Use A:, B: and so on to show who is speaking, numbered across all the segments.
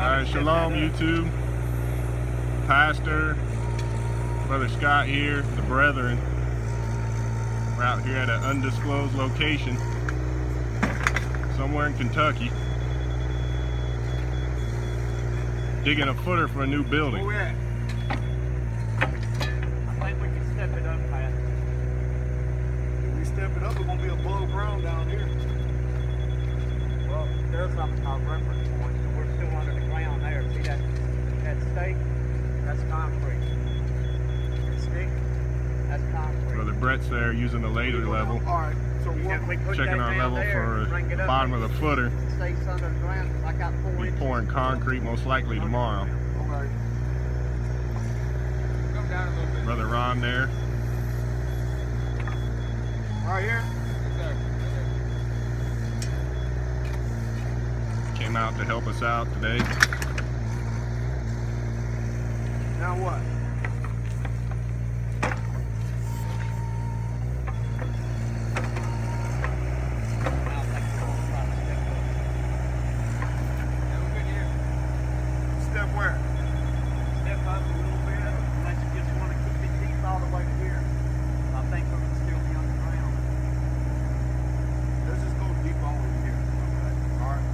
A: Alright, shalom YouTube. Pastor, Brother Scott here, the brethren. We're out here at an undisclosed location somewhere in Kentucky, digging a footer for a new building.
B: Where we at?
C: I think we can step it up, Pat.
B: If we step it up, it's gonna be above ground down here.
C: Well, there's something called reference point, so we're still under the ground there. See that stake? That's concrete. The stick? That's concrete.
A: Brother Brett's there using the laser level,
B: All right. So
C: We put
A: checking
C: that
A: our
C: down
A: level
C: there,
A: for
C: bring it
A: the
C: up,
A: bottom of the footer.
C: It stays under the ground. I got 4
A: Be
C: inches.
A: pouring concrete most likely tomorrow.
B: Okay.
D: Come down a little bit.
A: Brother Ron there.
B: Right here.
A: Came out to help us out today.
B: Now what?
C: I'll take the whole side of the stick up.
D: Yeah, we're good here.
B: Step where?
C: Step up a little bit, unless you just want to keep it deep all the way to here. I think we're going to still be underground.
B: Let's just go deep all over here. Okay. All right.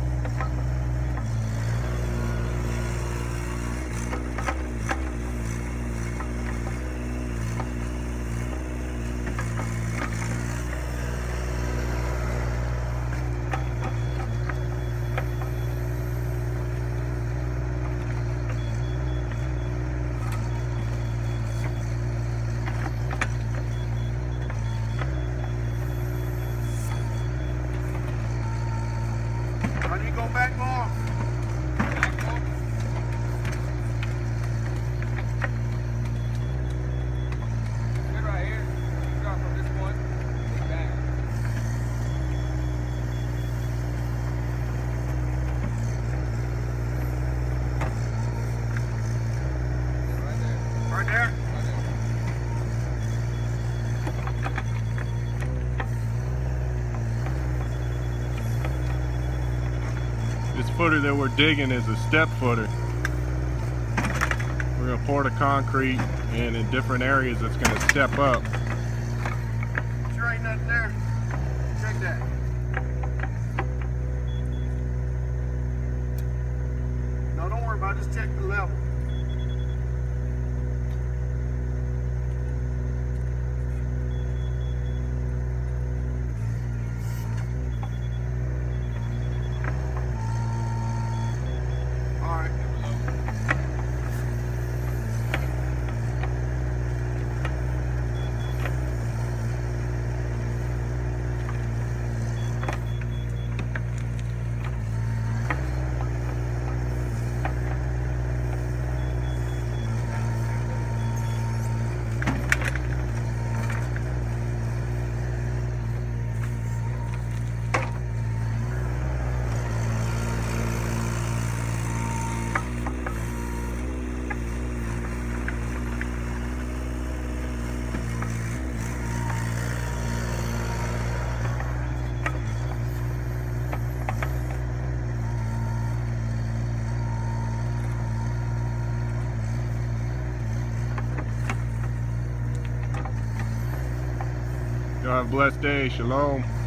B: How do you go back long?
D: Good right here. Start from this point. Back. Right there.
B: Right there?
D: Right there.
A: This footer that we're digging is a step footer. We're going to pour the concrete, and in different areas it's going to step up.
B: Sure ain't nothing there. Check that. No, don't worry about it. Just check the level. All right.
A: Y'all have a blessed day. Shalom.